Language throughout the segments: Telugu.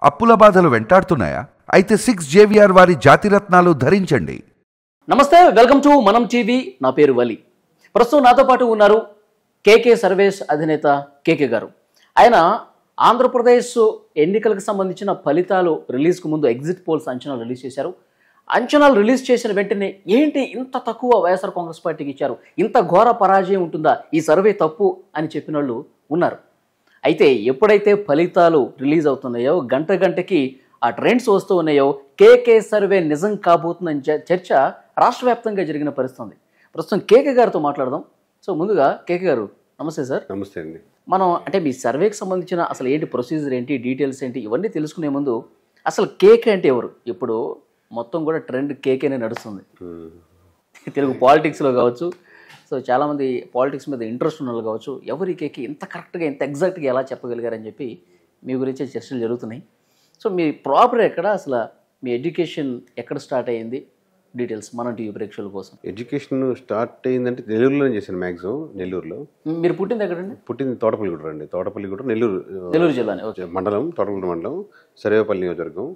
అప్పుల బాధలు వెంటాడుతున్నాయా? అయితే 6JVR వారి జాతిరత్నాలు ధరించండి. నమస్తే, వెల్కమ్ టు మనం టీవీ. నా పేరు వలి. ప్రస్తుతం నాతో పాటు ఉన్నారు కేకే సర్వేస్ అధినేత కేకే గారు. ఆయన ఆంధ్రప్రదేశ్ ఎన్నికలకు సంబంధించిన ఫలితాలు రిలీజ్కు ముందు ఎగ్జిట్ పోల్స్ అంచనాలు రిలీజ్ చేశారు. అంచనాలు రిలీజ్ చేసిన వెంటనే ఏంటి ఇంత తక్కువ వైఎస్ఆర్ కాంగ్రెస్ పార్టీకి ఇచ్చారు, ఇంత ఘోర పరాజయం ఉంటుందా, ఈ సర్వే తప్పు అని చెప్పిన వాళ్ళు ఉన్నారు. అయితే ఎప్పుడైతే ఫలితాలు రిలీజ్ అవుతున్నాయో గంటకి ఆ ట్రెండ్స్ వస్తూ ఉన్నాయో కేకే సర్వే నిజం కాబోతుందని చర్చ రాష్ట్ర వ్యాప్తంగా జరిగిన పరిస్థితి. ప్రస్తుతం కేకే గారితో మాట్లాడదాం. సో ముందుగా కేకే గారు నమస్తే సార్. నమస్తే అండి. మనం అంటే మీ సర్వేకి సంబంధించిన అసలు ఏంటి ప్రొసీజర్ ఏంటి, డీటెయిల్స్ ఏంటి, ఇవన్నీ తెలుసుకునే ముందు అసలు కేకే అంటే ఎవరు? ఇప్పుడు మొత్తం కూడా ట్రెండ్ కేకేనే నడుస్తుంది తెలుగు పాలిటిక్స్లో కావచ్చు. సో చాలామంది పాలిటిక్స్ మీద ఇంట్రెస్ట్ ఉన్న వాళ్ళు కావచ్చు, ఎవరి కేకే ఇంత కరెక్ట్గా ఇంత ఎగ్జాక్ట్గా ఎలా చెప్పగలిగారని చెప్పి మీ గురించి చర్చలు జరుగుతున్నాయి. సో మీ ప్రాపర్ ఎక్కడ, అసలు మీ ఎడ్యుకేషన్ ఎక్కడ స్టార్ట్ అయ్యింది, డీటెయిల్స్ మన టీవీ ప్రేక్షకుల కోసం. ఎడ్యుకేషన్ స్టార్ట్ అయిందంటే నెల్లూరులోనే చేశాను. మ్యాక్సిమం నెల్లూరులో. మీరు పుట్టింది ఎక్కడండి? పుట్టింది తోటపల్లిగూడ అండి. తోటపల్లిగూడ నెల్లూరు జిల్లానే మండలం, తోటపల్లి మండలం, సర్వేపల్లి నియోజకవర్గం,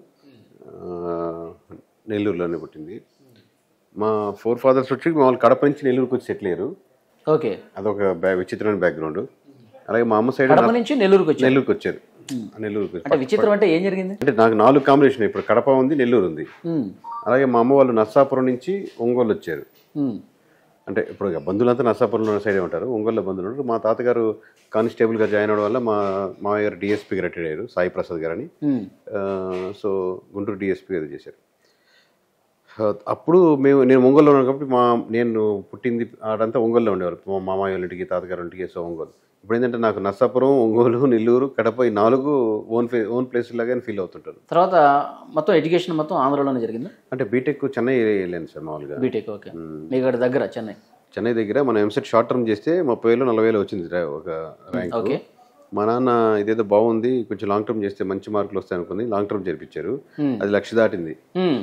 నెల్లూరులోనే పుట్టింది. మా ఫోర్ ఫాదర్స్ వచ్చి మామూలు కడప నుంచి నెల్లూరుకి వచ్చి సెటిల్ అయ్యారు. ఓకే, అదొక విచిత్రమైన బ్యాక్గ్రౌండ్. అలాగే మా అమ్మ సైడ్ నుంచి నెల్లూరుకి వచ్చారు. నెల్లూరుకి విచిత్రం అంటే ఏం జరిగింది అంటే నాకు 4 కాంబినేషన్. ఇప్పుడు కడప ఉంది, నెల్లూరు ఉంది. అలాగే మా అమ్మ వాళ్ళు నర్సాపురం నుంచి ఒంగోలు వచ్చారు. అంటే ఇప్పుడు బంధువులంతా నర్సాపురంలో సైడే ఉంటారు, ఒంగోలులో బంధువులు ఉంటారు. మా తాతగారు కానిస్టేబుల్గా జాయిన్ అవడం వల్ల మా మామయ్య గారు డిఎస్పీగా రిటైర్ అయ్యారు, సాయి ప్రసాద్ గారని. సో గుంటూరు డిఎస్పీ అది చేశారు. అప్పుడు నేను ఒంగోలులో ఉన్నాను కాబట్టి నేను పుట్టింది ఆడంతా ఒంగోలులో ఉండేవారు, మా మామయ్య వాళ్ళ ఇంటికి, తాతగారు ఇంటికి. సో ఒంగోలు. ఇప్పుడు ఏంటంటే నాకు నర్సాపురం, ఒంగోలు, నెల్లూరు, కడప ఈ 4 ఓన్ ప్లేస్ లాగానే ఫీల్ అవుతుంటారు. తర్వాత మొత్తం ఎడ్యుకేషన్ మొత్తం ఆంధ్రలోనే జరిగింది. అంటే బీటెక్ చెన్నై వెళ్ళాను సార్ మామూలుగా. B Tech okay. మీకు దగ్గర చెన్నై దగ్గర మనం ఎంసెట్ షార్ట్ టర్మ్ చేస్తే 30,000-40,000 వచ్చింది ఒక ర్యాంక్. ఓకే. మా నాన్న ఇదేదో బాగుంది, కొంచెం లాంగ్ టర్మ్ చేస్తే మంచి మార్కులు వస్తాయి అనుకుని లాంగ్ టర్మ్ చేర్పించారు. అది 1,00,000 దాటింది.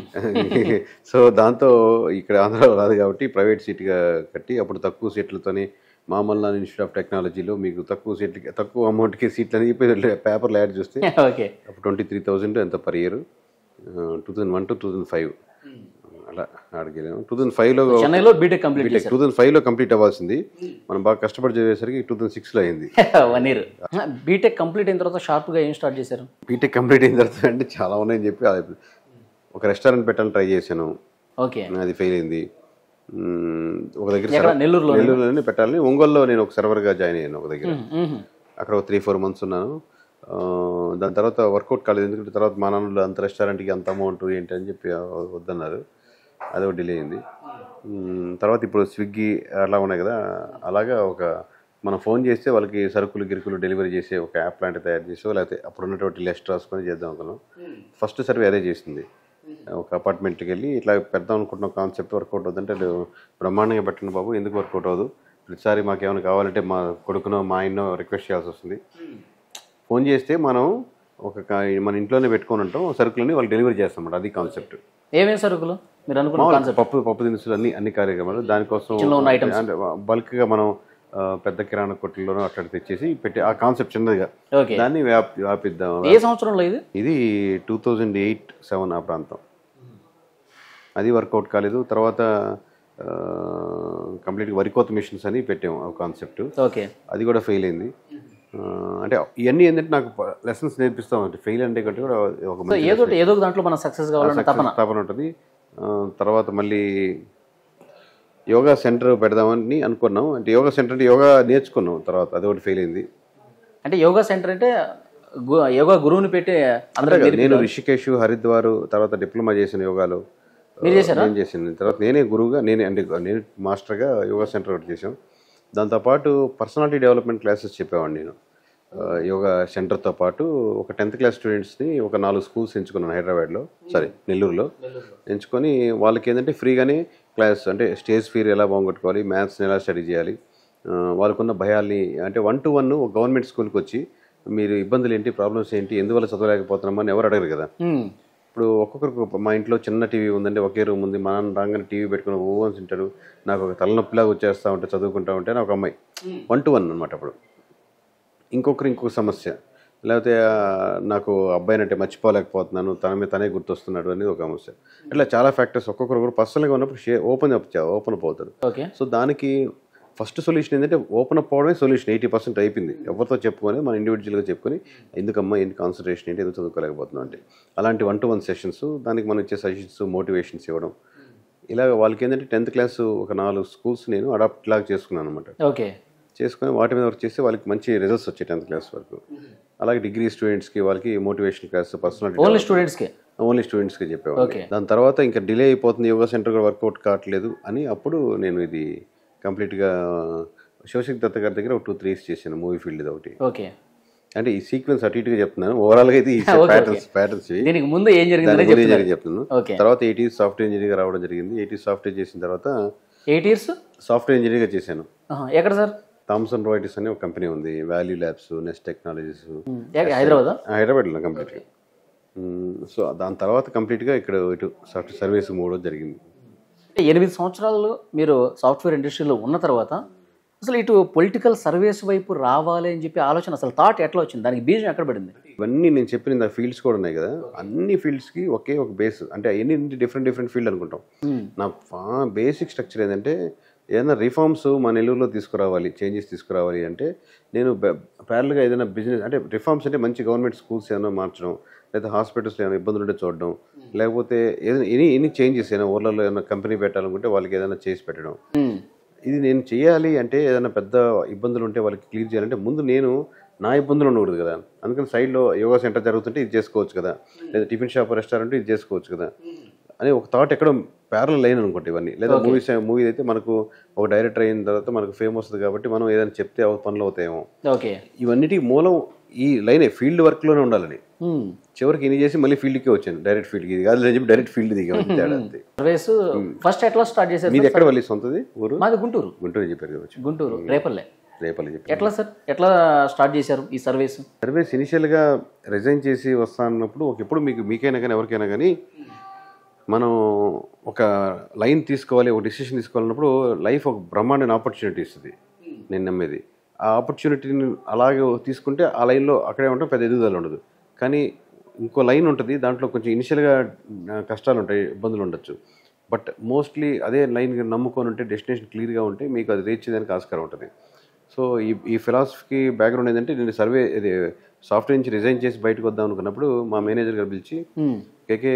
సో దాంతో ఇక్కడ ఆంధ్రాలో రాదు కాబట్టి ప్రైవేట్ సీట్గా కట్టి, అప్పుడు తక్కువ సీట్లతోని మామూలు ఇన్స్టిట్యూట్ ఆఫ్ టెక్నాలజీలో మీకు తక్కువ అమౌంట్కి సీట్లు అని పేపర్లో యాడ్ చూస్తే అప్పుడు 23,000 ఎంత పర్ ఇయర్. 2001 to 2005 అలా అడిగాను. 2005లో బీటెక్ 2005లో కంప్లీట్ అవ్వాల్సింది. మనం బాగా కష్టపడి చదివేసరికి 2006లో అయింది. 1 year బీటెక్ కంప్లీట్ అయిన తర్వాత షార్ప్గా ఏం స్టార్ట్ చేశారు? బీటెక్ కంప్లీట్ అయిన తర్వాత అంటే చాలా ఉన్నాయని చెప్పి ఒక రెస్టారెంట్ పెట్టాలని ట్రై చేశాను. ఓకే, అది ఫెయిల్ అయింది. ఒక దగ్గర నెల్లూరులోనే పెట్టాలని, ఒంగోలులో నేను ఒక సర్వర్గా జాయిన్ అయ్యాను ఒక దగ్గర. అక్కడ ఒక 3-4 months ఉన్నాను. దాని తర్వాత వర్కౌట్ కాలేదు. ఎందుకంటే తర్వాత మా నాన్నలు అంత రెస్టారెంట్కి అంత అమౌంట్ ఏంటి అని చెప్పి వద్దన్నారు. అది ఒక డిలే అయింది. తర్వాత ఇప్పుడు స్విగ్గీ అలా ఉన్నాయి కదా, అలాగా మనం ఫోన్ చేస్తే వాళ్ళకి గిరుకులు డెలివరీ చేసే ఒక యాప్ లాంటి తయారు చేసో, లేకపోతే అప్పుడు ఉన్నటువంటి లిస్ట్ రాసుకొని చేద్దాం అనుకున్నాం. ఫస్ట్ సర్వే అదే చేసింది. ఒక అపార్ట్మెంట్కి వెళ్ళి ఇట్లా పెడదాం అనుకుంటున్న కాన్సెప్ట్ వర్కౌట్ అవుతుంటే, బ్రహ్మాండంగా పెట్టండి బాబు, ఎందుకు వర్కౌట్ అవ్వదు, ప్రతిసారి మాకు ఏమైనా కావాలంటే మా కొడుకునో మా ఆయనో రిక్వెస్ట్ చేయాల్సి వస్తుంది. ఫోన్ చేస్తే మనం మన ఇంట్లోనే పెట్టుకొని ఉంటాం, సరుకులని వాళ్ళు డెలివరీ చేస్తాం. అది కాన్సెప్ట్. ఏమేమి సరుకులు మీరు అనుకున్న? పప్పు దినుసులు అన్ని కార్యక్రమాలు. దానికోసం బల్క్గా మనం పెద్ద కిరాణా కొట్టుల్లోనూ అట్లా తెచ్చేసి పెట్టి ఆ కాన్సెప్ట్ చిన్నదిగా దాన్ని వ్యాపిద్దాం. ఏ సంవత్సరంలో ఇది 2008-07 ఆ ప్రాంతం. అది వర్కౌట్ కాలేదు. తర్వాత కంప్లీట్గా వరికోత మిషన్స్ అని పెట్టాము ఆ కాన్సెప్ట్. ఓకే, అది కూడా ఫెయిల్ అయింది. అంటే ఇవన్నీ ఏంటంటే నాకు లెసన్స్ నేర్పిస్తాం. అంటే ఫెయిల్ అంటే కంటే కూడా ఏదో దాంట్లో మనం సక్సెస్ కావాలని తపన ఉంటుంది. తర్వాత మళ్ళీ యోగా సెంటర్ పెడదామని అనుకున్నాం. అంటే యోగా సెంటర్ అంటే యోగా నేర్చుకున్నాం. తర్వాత అది ఒకటి ఫెయిల్ అయింది. అంటే యోగా సెంటర్ అంటే యోగా గురువుని పెట్టి నేను రిషికేష్, హరిద్వార్ తర్వాత డిప్లొమా చేసిన యోగాలో నేను చేసింది. తర్వాత నేనే గురువుగా నేను మాస్టర్గా యోగా సెంటర్ ఒకటి చేసాం. దాంతోపాటు పర్సనాలిటీ డెవలప్మెంట్ క్లాసెస్ చెప్పేవాడిని నేను. యోగా సెంటర్తో పాటు ఒక 10th class స్టూడెంట్స్ని ఒక 4 schools ఎంచుకున్నాను నెల్లూరులో ఎంచుకొని వాళ్ళకి ఏంటంటే ఫ్రీగానే క్లాస్, అంటే స్టేజ్ ఫియర్ ఎలా బాగుంగొట్టుకోవాలి, మ్యాథ్స్ని ఎలా స్టడీ చేయాలి, వాళ్ళకున్న భయాల్ని, అంటే 1-to-1 ఒక గవర్నమెంట్ స్కూల్కి వచ్చి మీరు ఇబ్బందులు ఏంటి, ప్రాబ్లమ్స్ ఏంటి, ఎందువల్ల చదవలేకపోతున్నామని ఎవరు అడగరు కదా. ఇప్పుడు ఒక్కొక్కరికి మా ఇంట్లో చిన్న టీవీ ఉందండి, ఒకే రూమ్ ఉంది, మా నాన్న రాగానే టీవీ పెట్టుకుని ఓవన్స్ తింటాడు, నాకు ఒక తలనొప్పిలాగా వచ్చేస్తూ ఉంటే చదువుకుంటా ఉంటే నాకు అమ్మాయి 1-to-1 అనమాట. అప్పుడు ఇంకొక సమస్య, లేకపోతే నాకు అబ్బాయినంటే మర్చిపోలేకపోతున్నాను, తనే గుర్తొస్తున్నాడు అనేది ఒక సమస్య. ఇట్లా చాలా ఫ్యాక్టర్స్ ఒక్కొక్కరు పర్సనల్గా ఉన్నప్పుడు ఓపెన్ అప్ అవుతారు. సో దానికి ఫస్ట్ సొల్యూషన్ ఏంటంటే ఓపెన్ అప్ అవడమే సొల్యూషన్. 80% అయిపోయింది. ఎవరితో చెప్పుకొని మనం ఇండివిజువల్గా చెప్పుకొని ఎందుకమ్మా ఏంటి కాన్సన్ట్రేషన్ ఏంటి, ఎందుకు చదువుకోలేకపోతున్నాం అంటే అలాంటి 1-to-1 సెషన్స్, దానికి మనం ఇచ్చే సజెషన్స్, మోటివేషన్స్ ఇవ్వడం. ఇలా వాళ్ళకి ఏంటంటే 10th క్లాస్ ఒక 4 స్కూల్స్ నేను అడాప్ట్ లాగా చేసుకున్నాను అనమాట. చేసుకొని వాటి మీద వర్క్ చేస్తే వాళ్ళకి మంచి రిజల్ట్స్ వచ్చాయి 10th క్లాస్ వరకు. అలాగే డిగ్రీ స్టూడెంట్స్కి వాళ్ళకి మోటివేషన్ క్లాస్, పర్సనాలిటీ ఓన్లీ స్టూడెంట్స్కి చెప్పేవాళ్ళు. దాని తర్వాత ఇంకా డిలే అయిపోతుంది, యోగా సెంటర్ కూడా వర్కౌట్ కావట్లేదు అని అప్పుడు నేను ఇది కంప్లీట్గా శివశక్తి దత్త గారి దగ్గర ఒక 2-3 ఇయర్స్ చేశాను మూవీ ఫీల్డ్ ఒకటి. అంటే ఈ సీక్వెన్స్ అటు ఇటుగా చెప్తున్నాను. ఓవరాల్గా అయితే ఈ ప్యాటర్న్స్ ముందు ఏం జరిగింది చెప్తున్నాను. తర్వాత 8 years సాఫ్ట్వేర్ ఇంజనీర్గా రావడం జరిగింది. 8 years సాఫ్ట్వేర్ చేసిన తర్వాత 8 years సాఫ్ట్వేర్ ఇంజనీర్గా చేశాను. ఎక్కడ సార్? థామ్సన్ రాయిటర్స్ అనే ఒక కంపెనీ ఉంది, వాల్యూ ల్యాబ్స్, నెస్ట్ టెక్నాలజీస్, హైదరాబాద్లో కంప్లీట్గా. సో దాని తర్వాత కంప్లీట్గా ఇక్కడ ఇటు సాఫ్ట్వేర్ సర్వీస్ మూడో జరిగింది. 8 సంవత్సరాలు మీరు సాఫ్ట్వేర్ ఇండస్ట్రీలో ఉన్న తర్వాత అసలు ఇటు పొలిటికల్ సర్వీస్ వైపు రావాలి అని చెప్పి ఆలోచన, అసలు థాట్ ఎట్లా వచ్చింది, దానికి బీజం ఎక్కడ పడింది? ఇవన్నీ నేను చెప్పిన ఫీల్డ్స్ కూడా ఉన్నాయి కదా, అన్ని ఫీల్డ్స్కి ఒకే ఒక బేస్. అంటే ఎన్ని డిఫరెంట్ ఫీల్డ్ అనుకుంటాం. నా బేసిక్ స్ట్రక్చర్ ఏంటంటే ఏదైనా రిఫార్మ్స్ మన నెల్లూరులో తీసుకురావాలి, చేంజెస్ తీసుకురావాలి అంటే నేను ప్యారల్గా ఏదైనా బిజినెస్, అంటే రిఫార్మ్స్ అంటే మంచి గవర్నమెంట్ స్కూల్స్ ఏమైనా మార్చడం, లేదా హాస్పిటల్స్లో ఏమైనా ఇబ్బందులు ఉంటే చూడడం, లేకపోతే ఏదైనా ఎనీ చేంజెస్ ఏమైనా ఊర్లలో ఏమైనా కంపెనీ పెట్టాలనుకుంటే వాళ్ళకి ఏదైనా చేసి పెట్టడం. ఇది నేను చేయాలి అంటే ఏదైనా పెద్ద ఇబ్బందులు ఉంటే వాళ్ళకి క్లియర్ చేయాలంటే ముందు నేను నా ఇబ్బందులు ఉండకూడదు కదా. అందుకని సైడ్లో యోగా సెంటర్ జరుగుతుంటే ఇది చేసుకోవచ్చు కదా, లేదా టిఫిన్ షాప్, రెస్టారెంట్ ఇది చేసుకోవచ్చు కదా అని ఒక థాట్ ఎక్కడ ప్యారల్ లైన్ అనుకుంటే ఇవన్నీ. లేదా మూవీ అయితే మనకు ఒక డైరెక్టర్ అయిన తర్వాత మనకు ఫేమ్ వస్తుంది కాబట్టి మనం ఏదైనా చెప్తే పనులు అవుతాయేమో. ఇవన్నిటికి మూలం ఈ లైనే, ఫీల్డ్ వర్క్లోనే ఉండాలని. చివరికి ఇన్ని చేసి మళ్ళీ ఫీల్డ్కి వచ్చాను, డైరెక్ట్ ఫీల్డ్కి. ఇది కాదు చెప్పి డైరెక్ట్ ఫీల్డ్ దిగాను. ఫస్ట్ ఎట్లా స్టార్ట్ చేశారు? మీది ఎక్కడ వెళ్ళి సొంతది ఊరు? మాది గుంటూరు. గుంటూరు చెప్పారు కదా, గుంటూరు రేపల్లె చెప్పారు. ఎట్లా సార్, ఎట్లా స్టార్ట్ చేశారు ఈ సర్వీస్? ఇనిషియల్గా రిజైన్ చేసి వస్తానన్నప్పుడు ఎప్పుడు మీకైనా కానీ ఎవరికైనా కానీ మనం ఒక లైన్ తీసుకోవాలి, ఒక డెసిషన్ తీసుకోవాలన్నప్పుడు లైఫ్ ఒక బ్రహ్మాండమైన ఆపర్చునిటీ ఇస్తుంది. నేను నమ్మేది ఆ ఆపర్చునిటీని అలాగే తీసుకుంటే ఆ లైన్లో అక్కడే ఉంటాం, పెద్ద ఎదుగుదల ఉండదు. కానీ ఇంకో లైన్ ఉంటుంది, దాంట్లో కొంచెం ఇనిషియల్గా కష్టాలు ఉంటాయి, ఇబ్బందులు ఉండొచ్చు. బట్ మోస్ట్లీ అదే లైన్ నమ్ముకొని ఉంటే, డెస్టినేషన్ క్లియర్గా ఉంటే మీకు అది రీచ్ చేయడానికి ఆస్కారం ఉంటుంది. సో ఈ ఫిలాసఫీకి బ్యాక్గ్రౌండ్ ఏంటంటే, నేను ఇది సాఫ్ట్వేర్ నుంచి రిజైన్ చేసి బయటకు వద్దాం అనుకున్నప్పుడు మా మేనేజర్ గారు పిలిచి, కేకే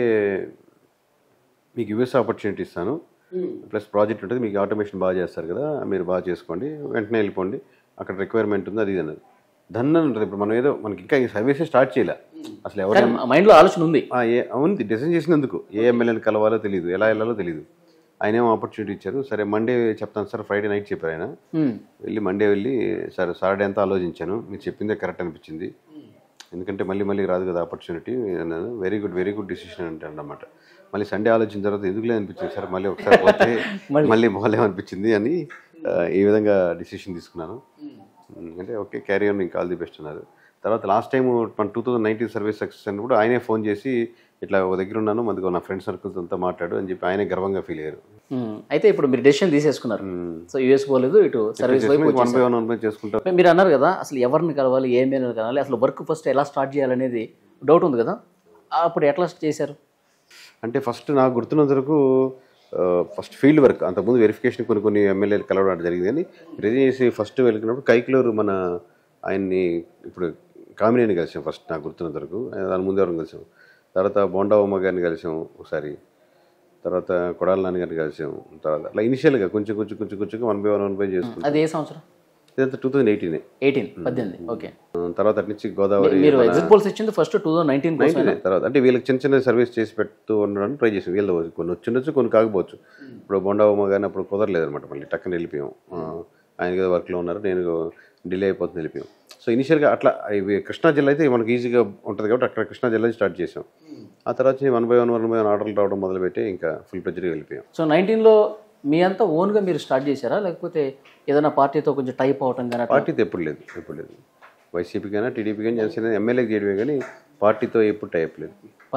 మీకు యూఎస్ ఆపర్చునిటీ ఇస్తాను, ప్లస్ ప్రాజెక్ట్ ఉంటుంది, మీకు ఆటోమేషన్ బాగా చేస్తారు కదా, మీరు బాగా చేసుకోండి, వెంటనే వెళ్ళిపోండి, అక్కడ రిక్వైర్మెంట్ ఉంది, అది అన్నది. ధన్ అని ఉంటుంది. ఇప్పుడు మనం ఏదో మనకి ఇంకా ఈ సర్వీసే స్టార్ట్ చేయలే, అసలు ఎవరు మైండ్లో ఆలోచన ఉంది, అవును డిసైన్ చేసినందుకు ఏ ఎమ్మెల్యేని కలవాలో తెలియదు, ఎలా వెళ్ళాలో తెలియదు. ఆయన ఏమో ఆపర్చునిటీ ఇచ్చారు. సరే మండే చెప్తాను సార్, ఫ్రైడే నైట్ చెప్పారు ఆయన. మండే వెళ్ళి సరే సాటర్డే అంతా ఆలోచించాను, మీరు చెప్పిందే కరెక్ట్ అనిపించింది, ఎందుకంటే మళ్ళీ రాదు కదా ఆపర్చునిటీ. వెరీ గుడ్ డిసిషన్ అంటే అన్నమాట. మళ్ళీ సండే ఆలోచించిన తర్వాత ఎందుకులే అనిపించింది సార్, మళ్ళీ ఒకసారి పోతే మళ్ళీ బాగాలేమనిపించింది అని ఈ విధంగా డిసిషన్ తీసుకున్నాను. అంటే ఓకే క్యారీ ఆన్, ఇంకా ఆల్ ది బెస్ట్ అన్నారు. తర్వాత లాస్ట్ టైం మన 2019 సర్వీస్ సక్సెస్ అన్నప్పుడు ఆయనే ఫోన్ చేసి ఇట్లా ఒక దగ్గర ఉన్నాను, మనకు నా ఫ్రెండ్ సర్కిల్స్ అంతా మాట్లాడు అని చెప్పి ఆయనే గర్వంగా ఫీల్ అయ్యారు. అయితే ఇప్పుడు మీరు డెసిషన్ తీసేసుకున్నారు, సో యూఎస్ పోలేదు, ఇటు సర్వీస్ వైపు 1 by 1 చేసుకుంటారు. మీరు అన్నారు కదా అసలు ఎవరిని కలవాలి, ఏమైనా కలవాలి, అసలు వర్క్ ఫస్ట్ ఎలా స్టార్ట్ చేయాలనేది డౌట్ ఉంది కదా, అప్పుడు ఎట్లా చేశారు? అంటే ఫస్ట్ నాకు గుర్తున్నంత వరకు ఫస్ట్ ఫీల్డ్ వర్క్, అంతకుముందు వెరిఫికేషన్ కొన్ని ఎమ్మెల్యేలు కలవడం జరిగింది. కానీ రిజైన్ చేసి ఫస్ట్ వెళ్ళినప్పుడు కైక్లూరు మన ఆయన్ని ఇప్పుడు కామినేని కలిసాం ఫస్ట్ నాకు గుర్తున్నంత వరకు. దాని ముందు ఎవరిని కలిసాం, తర్వాత బోండా ఉమ్మ గారిని కలిసాం ఒకసారి, తర్వాత కొడాల నాన్న గారిని కలిసాం. తర్వాత అట్లా ఇనిషియల్గా కొంచెం 1 by 1 చేసుకుంటాం. అది ఏ సంవత్సరం? ఇదంతా 2018. ఓకే. తర్వాత అటు నుంచి గోదావరి ఫస్ట్ 2019 తర్వాత అంటే వీళ్ళకి చిన్న సర్వీస్ చేసి పెడుతూ ఉండడానికి ట్రై చేసాం. వీళ్ళు కొన్ని వచ్చిండొచ్చు, కొన్ని కాకపోవచ్చు. ఇప్పుడు బొండాబొమ్మ కానీ అప్పుడు కుదరలేదు అనమాట, మళ్ళీ టక్కన వెళ్ళిపోయాం. ఆయన ఏదో వర్క్లో ఉన్నారు, నేను డిలే అయిపోతుంది, వెళ్ళిపోయాం. సో ఇనిషియల్గా అట్లా ఇవి కృష్ణా జిల్లా అయితే మనకి ఈజీగా ఉంటుంది కాబట్టి అక్కడ కృష్ణా జిల్లా స్టార్ట్ చేసాం. ఆ తర్వాత 1 by 1 ఆర్డర్లు రావడం మొదలుపెట్టి ఇంకా ఫుల్ ప్రెజర్గా వెళ్ళిపోయాం. సో 19లో మీ అంతా ఓన్గా మీరు స్టార్ట్ చేశారా, లేకపోతే ఏదైనా పార్టీతో కొంచెం టైప్ అవటం కానీ? పార్టీతో ఎప్పుడు లేదు. వైసీపీ కానీ టీడీపీ కానీ జనసేన ఎమ్మెల్యేకి చేయడమే కానీ పార్టీతో ఎప్పుడు టైప్ లేదు.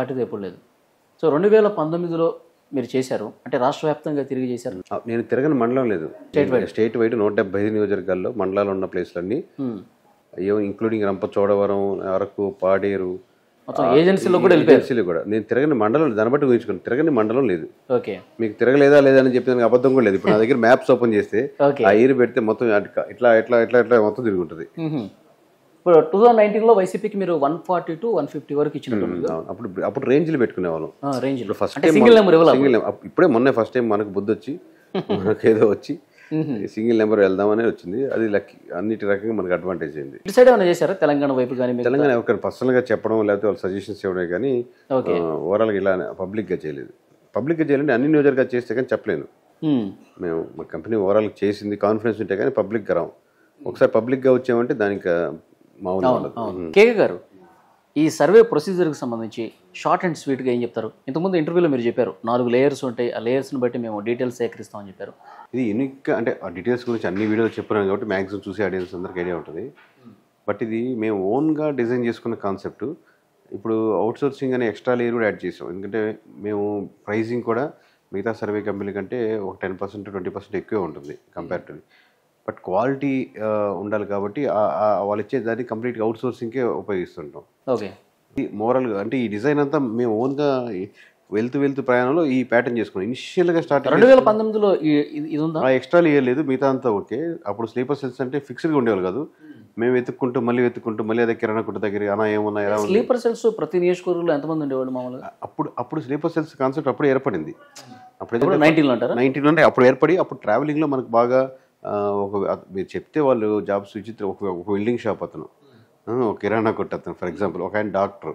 సో 2019లో మీరు చేశారు అంటే రాష్ట్ర వ్యాప్తంగా తిరిగి చేశారు? నేను తిరగని మండలం లేదు, స్టేట్ వైడ్ 175 నియోజకవర్గాల్లో మండలాలు ఉన్న ప్లేస్లన్నీ అయ్యో ఇంక్లూడింగ్ రంపచోడవరం, అరకు, పాడేరు, ఏజెన్సీలో కూడా నేను తిరగని మండలం, దాన్ని బట్టి ఊహించుకున్నాను, తిరగని మండలం లేదు. మీకు తిరగలేదా లేదా అని చెప్పి అబద్ధం కూడా లేదు. ఇప్పుడు నా దగ్గర మ్యాప్స్ ఓపెన్ చేస్తే ఆ ఇయర్ పెడితే మొత్తం ఇట్లా ఇట్లా ఇట్లా ఇట్లా మొత్తం తిరుగుంటుంది. ఇప్పుడు 2019లో వైసీపీకి మీరు 140 to 150 వరకు ఇచ్చినట్టు. అప్పుడు రేంజ్లు పెట్టుకునే వాళ్ళం. ఫస్ట్ టైం ఇప్పుడే మొన్నే ఫస్ట్ టైం మనకు బుద్ధి వచ్చి మనకు ఏదో వచ్చి సింగిల్ నెంబర్ వెళ్దామనే వచ్చింది. అది లక్కీ, అన్నిటి రకంగా మనకు అడ్వాంటేజ్ అయింది. డిసైడ్ ఏమైనా చేశారా తెలంగాణ వైపు కానీ? తెలంగాణ ఎవరికైనా పర్సనల్ గా చెప్పడం లేకపోతే వాళ్ళు సజెషన్స్ ఇవ్వడమే కానీ ఓవరాల్ గా ఇలా పబ్లిక్ గా చేయలేదు. పబ్లిక్ గా చేయాలంటే అన్ని న్యూజర్గా చేస్తే కానీ చెప్పలేను. మేము మా కంపెనీ ఓవరాల్ చేసింది కాన్ఫిడెన్స్ ఉంటే కానీ పబ్లిక్ గా రాం. ఒకసారి పబ్లిక్ గా వచ్చామంటే దానికి మామూలు. కేకే గారు, ఈ సర్వే ప్రొసీజర్కి సంబంధించి షార్ట్ అండ్ స్వీట్గా ఏం చెప్తారు? ఇంతకుముందు ఇంటర్వ్యూలో మీరు చెప్పారు 4 లేయర్స్ ఉంటాయి, ఆ లేయర్స్ని బట్టి మేము డీటెయిల్స్ సేకరిస్తామని చెప్పారు. ఇది యూనిక్, అంటే ఆ డీటెయిల్స్ గురించి అన్ని వీడియోలు చెప్పినాను కాబట్టి మ్యాక్సిమం చూసే ఆడియన్స్ అందరికి ఐడియా ఉంటుంది. బట్ ఇది మేము ఓన్గా డిజైన్ చేసుకున్న కాన్సెప్ట్. ఇప్పుడు అవుట్సోర్సింగ్ అనే ఎక్స్ట్రా లేయర్ కూడా యాడ్ చేసాం. ఎందుకంటే మేము ప్రైజింగ్ కూడా మిగతా సర్వే కంపెనీ కంటే ఒక 10% 20% ఎక్కువే ఉంటుంది కంపేరిటివ్లీ. బట్ క్వాలిటీ ఉండాలి కాబట్టి వాళ్ళు ఇచ్చేదాన్ని కంప్లీట్గా అవుట్సోర్సింగ్కే ఉపయోగిస్తుంటాం. ఓకే. మోరల్గా అంటే ఈ డిజైన్ అంతా మేము ఓన్గా వెళ్తూ ప్రయాణంలో ఈ ప్యాటర్న్ చేసుకున్నాం. ఇనిషియల్గా స్టార్ట్ 2019లో ఎక్స్ట్రా లేయర్ లేదు, మిగతా అంతా ఓకే. అప్పుడు స్లీపర్ సెల్స్ అంటే ఫిక్స్డ్గా ఉండేవాళ్ళు కాదు. మేము వెతుక్కుంటూ మళ్ళీ అదే కిరాణా కొట్టు దగ్గర అనా ఏమన్నా ఎలా స్లీపర్ సెల్స్ ప్రతి నియోజకవర్గంలో ఎంతమంది ఉండేవాళ్ళు మామూలుగా? అప్పుడు స్లీపర్ సెల్స్ కాన్సెప్ట్ అప్పుడు ఏర్పడింది. అప్పుడు 19 అంటే అప్పుడు ఏర్పడి అప్పుడు ట్రావెలింగ్లో మనకు బాగా మీరు చెప్తే వాళ్ళు జాబ్స్ విచిత్రం. ఒక వెల్డింగ్ షాప్ అతను, ఒక కిరాణా కొట్టు అతను, ఫర్ ఎగ్జాంపుల్ ఒక ఆయన డాక్టర్,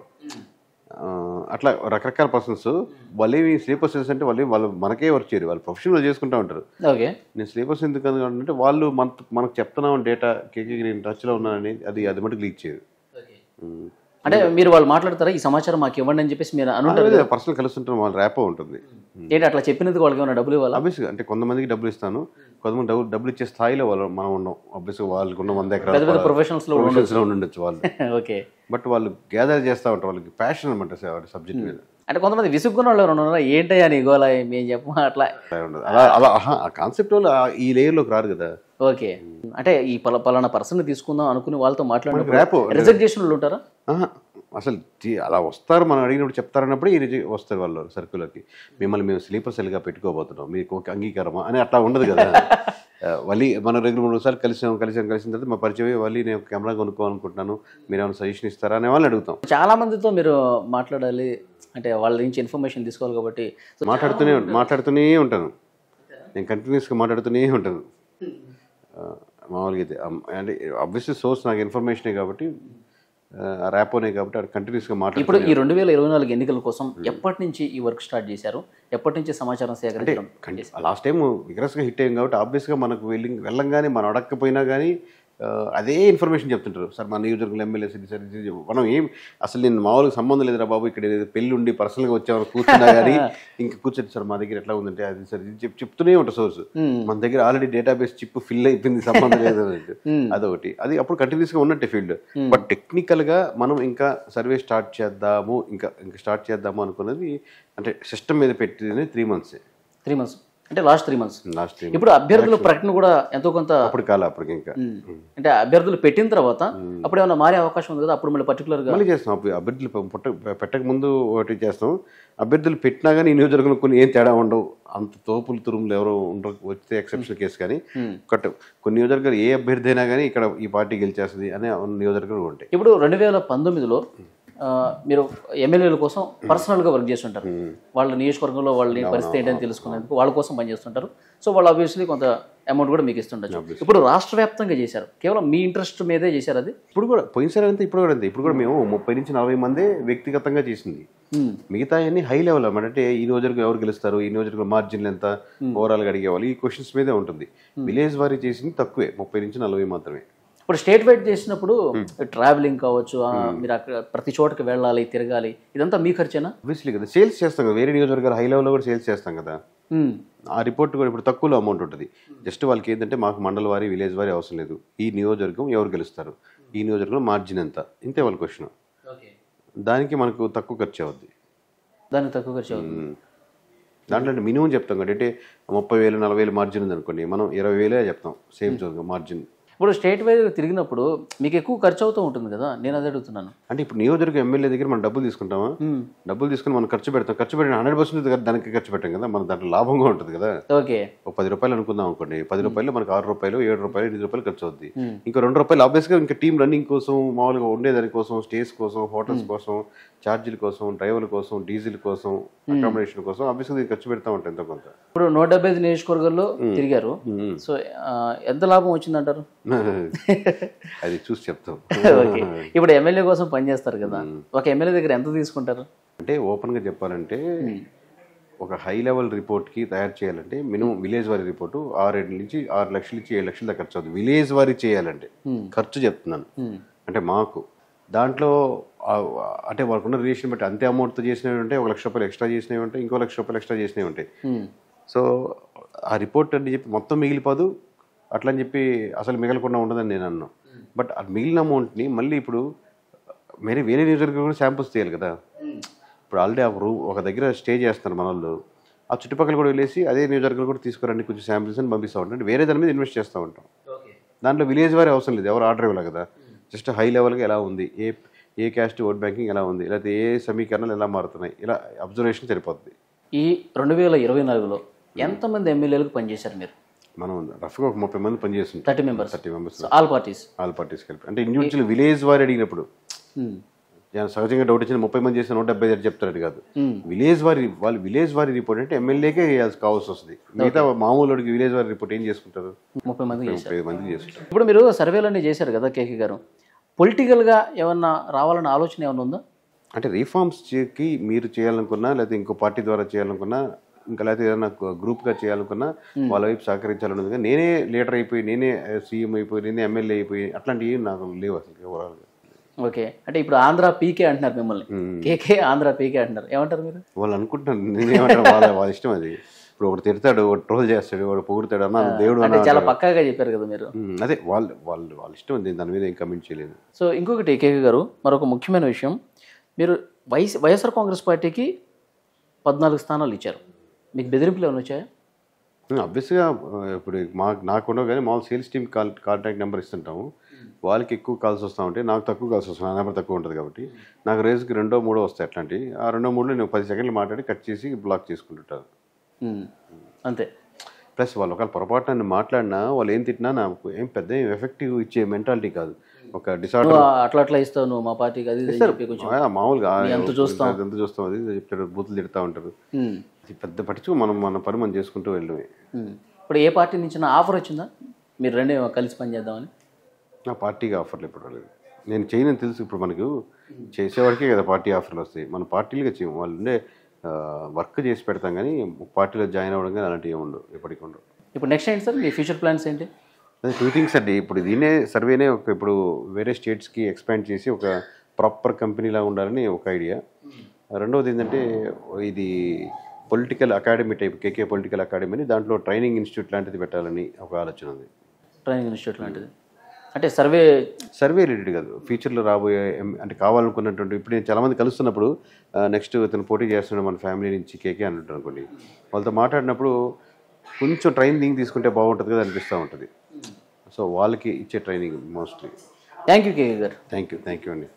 అట్లా రకరకాల పర్సన్స్. వాళ్ళు స్లీపర్ సెల్స్ అంటే వాళ్ళు మనకే వర్క్ చేయరు, వాళ్ళు ప్రొఫెషనల్ చేసుకుంటూ ఉంటారు. నేను స్లీపర్స్ ఎందుకు అంటే వాళ్ళు మనకు చెప్తున్నాం డేటా కేకే గ్రీన్ టచ్లో ఉన్నానని అది మటుకు లీక్ చేయరు. అంటే మీరు వాళ్ళు మాట్లాడతారా ఈ సమాచారం మాకు ఇవ్వండి అని చెప్పేసి మీరు అనుకుంటారు? పర్సనల్ కలుస్తుంటారు, వాళ్ళ ర్యాపో ఉంటుంది. ఏంటి అట్లా చెప్పినందుకు వాళ్ళకి ఏమైనా డబ్బులు ఇవ్వాలి? ఆబ్వియస్గా అంటే కొంతమందికి డబ్బులు ఇస్తాను, కొంతమంది డబ్బులు ఇచ్చే స్థాయిలో మనం ఉన్నాం. ఆబ్వియస్గా వాళ్ళకు ఉన్న 100 ఎకరాలు ప్రొఫెషనల్స్లో ఉండొచ్చు వాళ్ళు. ఓకే. బట్ వాళ్ళు గ్యాదర్ చేస్తూ ఉంటారు, వాళ్ళకి ప్యాషన్ అనమాట సబ్జెక్ట్ మీద. అంటే కొంతమంది విసుక్కున్న వాళ్ళు ఎవరు ఉన్నారా, ఏంటయ్యా నీ గోలా మేము చెప్పమా అట్లా అలా ఆ కాన్సెప్ట్ వాళ్ళు ఈ లేయర్లోకి రారు కదా. ఓకే. అంటే ఈ పలానా పర్సన్ తీసుకుందాం అనుకుని వాళ్ళతో మాట్లాడినప్పుడు రిజెక్ట్ చేసిన వాళ్ళు ఉంటారా? అసలు అలా వస్తారు, మనం అడిగినప్పుడు చెప్తారన్నప్పుడు వస్తారు వాళ్ళు సర్కులర్కి. మిమ్మల్ని మేము స్లీపర్ సెల్గా పెట్టుకోబోతున్నాం, మీకు ఒక అంగీకారమా అని అట్లా ఉండదు కదా. మళ్ళీ మనం 2-3 సార్లు కలిసిన తర్వాత మా పరిచయం మళ్ళీ నేను కెమెరా కొనుక్కోవాలనుకుంటున్నాను, మీరు ఏమైనా సజెషన్ ఇస్తారా అనే వాళ్ళని అడుగుతాం. చాలా మందితో మీరు మాట్లాడాలి అంటే వాళ్ళ నుంచి ఇన్ఫర్మేషన్ తీసుకోవాలి కాబట్టి మాట్లాడుతూనే ఉంటాను. నేను కంటిన్యూస్గా మాట్లాడుతూనే ఉంటాను. మామూలుగా అయితే అంటే ఆబ్వియస్లీ సోర్స్ నాకు ఇన్ఫర్మేషనే కాబట్టి ర్యాపోనే కాబట్టి అది కంటిన్యూస్గా మాట్లాడు. ఇప్పుడు ఈ 2024 ఎన్నికల కోసం ఎప్పటి నుంచి ఈ వర్క్ స్టార్ట్ చేశారు? ఎప్పటి నుంచి సమాచారం సేకరించడం? లాస్ట్ టైం విగ్రస్గా హిట్ అయ్యాం కాబట్టి ఆబ్వియస్గా మనకు వెళ్ళంగానే మనం అడగకపోయినా కానీ అదే ఇన్ఫర్మేషన్ చెప్తుంటారు. సార్ మా నియోజకవర్గంలో ఎమ్మెల్యే సార్ మనం ఏం అసలు నేను మామూలుగా సంబంధం లేదురా బాబు, ఇక్కడ పెళ్ళి ఉండి పర్సనల్గా వచ్చేవారు కూర్చున్నా కానీ ఇంకా కూర్చొని సార్ మా దగ్గర ఎట్లా ఉందంటే అది సార్ చెప్తూనే ఉంటారు సోర్స్. మన దగ్గర ఆల్రెడీ డేటాబేస్ చిప్ ఫిల్ అయిపోయింది, సంబంధం లేదు అదొకటి. అది అప్పుడు కంటిన్యూస్గా ఉన్నట్టే ఫీల్డ్. బట్ టెక్నికల్గా మనం ఇంకా సర్వే స్టార్ట్ చేద్దాము ఇంకా స్టార్ట్ చేద్దాము అనుకున్నది అంటే సిస్టమ్ మీద పెట్టింది 3 months. 3 months అంటే లాస్ట్ 3 months. ఇప్పుడు అభ్యర్థుల ప్రకటన కూడా ఎంతో కొంత అప్పటికి ఇంకా అంటే అభ్యర్థులు పెట్టిన తర్వాత అప్పుడు ఏమైనా మారే అవకాశం ఉంది కదా, అప్పుడు మళ్ళీ పర్టికులర్గా మళ్ళీ చేస్తాం. అభ్యర్థులు పెట్టక ముందు ఒకటి చేస్తాం, అభ్యర్థులు పెట్టినా కానీ ఈ నియోజకవర్గంలో కొన్ని ఏం తేడా ఉండవు, అంత తోపులు తురుములు ఎవరో ఉండరు, వస్తే ఎక్సెప్షనల్ కేసు. కానీ కొన్ని నియోజకవర్గాలు ఏ అభ్యర్థి అయినా కానీ ఇక్కడ ఈ పార్టీ గెలిచేస్తుంది అనే నియోజకవర్గాలు ఉంటాయి. ఇప్పుడు 2019లో మీరు ఎమ్మెల్యేల కోసం పర్సనల్గా వర్క్ చేస్తుంటారు, వాళ్ళ నియోజకవర్గంలో వాళ్ళ పరిస్థితి ఏంటని తెలుసుకునేందుకు వాళ్ళ కోసం పనిచేస్తుంటారు. సో వాళ్ళు ఆబ్వియస్లీ కొంత అమౌంట్ కూడా మీకు ఇస్తుంటారు. ఇప్పుడు రాష్ట్ర వ్యాప్తంగా చేశారు, కేవలం మీ ఇంట్రెస్ట్ మీదే చేశారు. అది ఇప్పుడు కూడా పోయినసారి అంతే, ఇప్పుడు కూడా అంతే. ఇప్పుడు కూడా మేము 30 నుంచి 40 మందే వ్యక్తిగతంగా చేసింది. మిగతా అన్ని హై లెవెల్ అన్నమాట. అంటే ఈ నియోజకవర్గం ఎవరు గెలుస్తారు, ఈ నియోజకవర్గం మార్జిన్లు ఎంత, ఓవరాల్గా అడిగేవాళ్ళు, ఈ క్వశ్చన్స్ మీదే ఉంటుంది. విలేజ్ వారీ చేసింది తక్కువే, 30 నుంచి 40 మాత్రమే. ఇప్పుడు స్టేట్ వైడ్ చేసినప్పుడు ట్రావెలింగ్ కావచ్చు, మీరు అక్కడ ప్రతి చోటకి వెళ్ళాలి, తిరగాలి, ఇదంతా మీ ఖర్చేనా? ఆబ్వియస్లీ కదా, సేల్స్ చేస్తాం కదా, వేరే నియోజకవర్గాలు హై లెవెల్లో కూడా సేల్స్ చేస్తాం కదా. ఆ రిపోర్ట్ కూడా ఇప్పుడు తక్కువలో అమౌంట్ ఉంటుంది. జస్ట్ వాళ్ళకి ఏంటంటే మాకు మండల వారి విలేజ్ వారి అవసరం లేదు, ఈ నియోజకవర్గం ఎవరు గెలుస్తారు, ఈ నియోజకవర్గం మార్జిన్ ఎంత, ఇంతే వాళ్ళ క్వశ్చన్. దానికి మనకు తక్కువ ఖర్చు అవుద్ది. దానికి తక్కువ ఖర్చు అవుతుంది. దాంట్లో అంటే మినిమం చెప్తాం కదా, అంటే 30,000 40,000 మార్జిన్ ఉంది అనుకోండి, మనం 20,000 చెప్తాం సేమ్ జోన్గా మార్జిన్. ఇప్పుడు స్టేట్ వైజ్ తిరిగినప్పుడు మీకు ఎక్కువ ఖర్చు అవుతూ ఉంటుంది కదా, నేను అదే అడుగుతున్నాను. అంటే ఇప్పుడు నియోజకవర్గ ఎమ్మెల్యే దగ్గర మనం డబ్బులు తీసుకుంటామా, డబ్బులు తీసుకుని మనం ఖర్చు పెడతాం, ఖర్చు పెట్టిన 100% దానికి ఖర్చు పెట్టాం కదా, మన దాంట్లో లాభంగా ఉంటుంది కదా. ఓకే, ఒక 10 రూపాయలు అనుకుందాం అనుకోండి, 10 రూపాయలు మనకు 6 రూపాయలు 7 రూపాయలు 8 రూపాయలు ఖర్చు అవుతుంది. ఇంకా 2 రూపాయలు ఆబ్వియస్గా ఇంకా టీం రన్నింగ్ కోసం, మామూలుగా ఉండేదాని కోసం, స్టేస్ కోసం, హోటల్స్ కోసం, ఛార్జీల కోసం, డ్రైవర్ల కోసం, డీజిల్ కోసం, అకామిడేషన్ కోసం ఆబ్వియస్గా ఖర్చు పెడతా ఉంటాయి ఎంతో కొంత. ఇప్పుడు 175 నియోజకవర్గాల్లో తిరిగారు, సో ఎంత లాభం వచ్చిందంటారు? అది చూసి చెప్తాం. ఓకే, ఇప్పుడు ఎమ్మెల్యే కోసం పనిచేస్తారు కదా, ఒక ఎమ్మెల్యే దగ్గర ఎంత తీసుకుంటారు? అంటే ఓపెన్గా చెప్పాలంటే ఒక హై లెవెల్ రిపోర్ట్కి తయారు చేయాలంటే మినిమం విలేజ్ వారి రిపోర్టు 6 నుంచి 6 లక్షల నుంచి 7 లక్షల దాకా ఖర్చు అవుతుంది. విలేజ్ వారి చేయాలంటే ఖర్చు చెప్తున్నాను. అంటే మాకు దాంట్లో అంటే వాళ్ళకున్న రిలేషన్ బట్టి అంతే అమౌంట్తో చేసినవి ఉంటాయి, 1 లక్ష రూపాయలు ఎక్స్ట్రా చేసినవి ఉంటాయి, ఇంకో 1 లక్ష రూపాయలు ఎక్స్ట్రా చేసినవి ఉంటాయి. సో ఆ రిపోర్ట్ అని చెప్పి మొత్తం మిగిలిపోదు, అట్లా అని చెప్పి అసలు మిగలకుండా ఉండదని నేను అన్నాను. బట్ ఆ మిగిలిన అమౌంట్ని మళ్ళీ ఇప్పుడు వేరే నియోజకవర్గం కూడా శాంపుల్స్ తీయాలి కదా. ఇప్పుడు ఆల్రెడీ ఒక దగ్గర స్టే చేస్తున్నారు మన వాళ్ళు, ఆ చుట్టుపక్కల కూడా వెళ్ళేసి అదే నియోజకవర్గం కూడా తీసుకురండి కొంచెం శాంపిల్స్ అని పంపిస్తూ ఉంటాం. వేరే దాని మీద ఇన్వెస్ట్ చేస్తూ ఉంటాం. దాంట్లో విలేజ్ వారి అవసరం లేదు, ఎవరు ఆర్డర్ ఇవ్వాలి కదా. జస్ట్ హై లెవెల్గా ఎలా ఉంది, ఏ క్యాస్ట్ ఓట్ బ్యాంకింగ్ ఎలా ఉంది, లేకపోతే ఏ సమీకరణాలు ఎలా మారుతున్నాయి, ఇలా అబ్జర్వేషన్ సరిపోతుంది. ఈ 2024లో ఎంతమంది ఎమ్మెల్యేలకు పనిచేశారు మీరు? మనం రఫ్గా ఒక 30 మంది పనిచేస్తుంటాం. 30 మెంబర్స్ ఆల్ పార్టీస్ కలిపి. అంటే ఇండివిజువల్ విలేజ్ వారి అడిగినప్పుడు సహజంగా డౌట్ వచ్చిన 30 మంది చేసిన 175 చెప్తారు కాదు. విలేజ్ వారి రిపోర్ట్ అంటే ఎమ్మెల్యేకే కావాల్సి వస్తుంది. మిగతా మామూలు విలేజ్ వారి రిపోర్ట్ ఏం చేసుకుంటారు? 30 మంది చేసుకుంటారు. ఇప్పుడు మీరు సర్వేలన్నీ చేశారు కదా కేకే గారు, పొలిటికల్గా ఏమన్నా రావాలన్న ఆలోచన ఏమన్నా ఉందా? అంటే రీఫార్మ్స్కి మీరు చేయాలనుకున్నా, లేకపోతే ఇంకో పార్టీ ద్వారా చేయాలనుకున్నా, ఇంకా లేకపోతే ఏదైనా గ్రూప్గా చేయాలనుకున్నా వాళ్ళ వైపు సహకరించాలన్నది. నేనే లీడర్ అయిపోయి, నేనే సీఎం అయిపోయి, నేనే ఎమ్మెల్యే అయిపోయి అట్లాంటివి నాకు లేవు అసలు ఓవరాల్గా. ఓకే, అంటే ఇప్పుడు ఆంధ్ర పీకే అంటున్నారు మిమ్మల్ని, కేకే ఆంధ్ర పీకే అంటున్నారు, ఏమంటారు మీరు? వాళ్ళు అనుకుంటున్నారు, నేనేమంటారు, వాళ్ళ ఇష్టం అది. ఇప్పుడు ఒకటి తిడతాడు, ఒకటి ట్రోల్ చేస్తాడు, ఒకటి పొగుడతాడు అన్న దేవుడు అంటే చాలా పక్కాగా చెప్పారు కదా మీరు. అదే వాళ్ళ ఇష్టం ఉంది, దాని మీద ఏం కమెంట్ చేయలేదు. సో ఇంకొకటి కేకే గారు, మరొక ముఖ్యమైన విషయం, మీరు వైఎస్ఆర్ కాంగ్రెస్ పార్టీకి 14 స్థానాలు ఇచ్చారు, మీకు బెదిరింపులు ఏమైనా వచ్చాయా? ఆబ్వియస్గా ఇప్పుడు నాకు ఉండవు కానీ మామూలు సేల్స్ టీమ్ కాంటాక్ట్ నెంబర్ ఇస్తుంటాము. వాళ్ళకి ఎక్కువ కాల్స్ వస్తూ ఉంటాయి, నాకు తక్కువ కాల్స్ వస్తాయి, నా నెంబర్ తక్కువ ఉంటుంది కాబట్టి నాకు రోజుకి 2, 3 వస్తాయి. అట్లాంటివి ఆ 2, 3 నేను 10 సెకండ్లు మాట్లాడి కట్ చేసి బ్లాక్ చేసుకుంటుంటాను అంతే. ప్లస్ వాళ్ళు ఒకవేళ పొరపాటు నన్ను మాట్లాడినా, వాళ్ళు ఏం తిట్టినా నాకు ఏం పెద్ద ఎఫెక్టివ్ ఇచ్చే మెంటాలిటీ కాదు. ఒక డిసార్డర్ అట్లా ఇస్తావు నువ్వు మా పార్టీకి, అది మామూలుగా ఎంత చూస్తాం అది చెప్తాడు, బూతులు తిడతా ఉంటారు. పెద్ద పట్టించు మన పని మనం చేసుకుంటూ వెళ్ళడమే. ఇప్పుడు ఏ పార్టీ నుంచి ఆఫర్ వచ్చిందా మీరు రెండు కలిసి పని చేద్దామని? నా పార్టీకి ఆఫర్లు ఎప్పుడు రాలేదు, నేను చేయనని తెలుసు. ఇప్పుడు మనకు చేసేవాడికే కదా పార్టీ ఆఫర్లు వస్తాయి, మన పార్టీలుగా చేయము. వాళ్ళు ఉండే వర్క్ చేసి పెడతాం కానీ పార్టీలో జాయిన్ అవ్వడం కానీ అలాంటివి ఏమి ఉండవు, ఎప్పటికీ ఉండవు. ఇప్పుడు నెక్స్ట్ ఏంటి సార్ మీ ఫ్యూచర్ ప్లాన్స్ ఏంటి? 2 థింగ్స్ అండి. ఇప్పుడు దీనే సర్వేనే ఇప్పుడు వేరే స్టేట్స్కి ఎక్స్పాండ్ చేసి ఒక ప్రాపర్ కంపెనీలా ఉండాలని ఒక ఐడియా. రెండవది ఏంటంటే ఇది political academy type, K K political academy అని, దాంట్లో ట్రైనింగ్ ఇన్స్టిట్యూట్ లాంటిది పెట్టాలని ఒక ఆలోచన ఉంది. ట్రైనింగ్ ఇన్స్టిట్యూట్ లాంటిది అంటే సర్వే రిలేటెడ్ కాదు, ఫ్యూచర్లో రాబోయే అంటే కావాలనుకున్నటువంటి. ఇప్పుడు నేను చాలామంది కలుస్తున్నప్పుడు నెక్స్ట్ ఇతను పోటీ చేస్తున్నాడు మన ఫ్యామిలీ నుంచి కేకే అంటుంటారు అనుకోండి, వాళ్ళతో మాట్లాడినప్పుడు కొంచెం ట్రైనింగ్ తీసుకుంటే బాగుంటుంది కదా అనిపిస్తూ ఉంటుంది. సో వాళ్ళకి ఇచ్చే training mostly. Thank you K K గారు. థ్యాంక్ యూ అండి.